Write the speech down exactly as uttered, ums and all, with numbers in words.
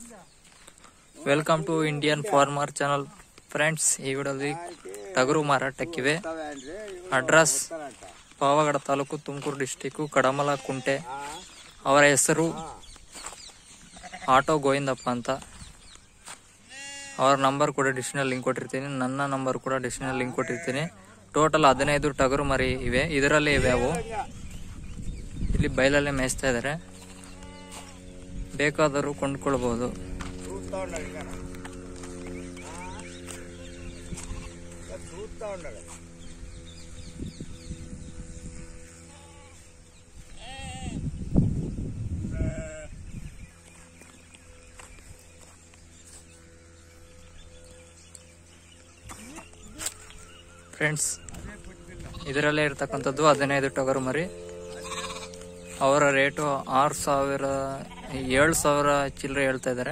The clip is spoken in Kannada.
Welcome to Indian farmer channel friends. ಈ ವಿಡಿಯೋದಲ್ಲಿ ಟಗರು ಮಾರಾಟಕ್ಕಿವೆ. Address Pavagada taluk, Tumakuru district, Kadamala Kunte. ಅವರ ಹೆಸರು ಆಟೋ ಗೋವಿಂದಪ್ಪ ಅಂತ. ಅವರ ನಂಬರ್ ಕೂಡ ಡಿಸ್ಕ್ರಿಪ್ಷನ್ ಲಿಂಕ್ ಕೊಟ್ಟಿರ್ತೀನಿ. ನನ್ನ ನಂಬರ್ ಕೂಡ ಡಿಸ್ಕ್ರಿಪ್ಷನ್ ಲಿಂಕ್ ಕೊಟ್ಟಿರ್ತೀನಿ. ಟೋಟಲ್ ಹದಿನೈದು ಟಗರು ಮರಿ ಇವೆ. ಇದರಲ್ಲೇ ಇವೆ ಅವು. ಇಲ್ಲಿ ಬಯಲಲ್ಲೇ ಮೇಯಿಸ್ತಾ ಇದ್ದಾರೆ. ಬೇಕಾದರೂ ಕೊಂಡ್ಕೊಳ್ಬಹುದು. ಫ್ರೆಂಡ್ಸ್, ಇದರಲ್ಲೇ ಇರ್ತಕ್ಕಂಥದ್ದು ಹದಿನೈದು ಟಗರು ಮರಿ. ಅವರ ರೇಟು ಆರು ಸಾವಿರ ಏಳು ಸಾವಿರ ಚಿಲ್ಲರೆ ಹೇಳ್ತಾ ಇದ್ದಾರೆ.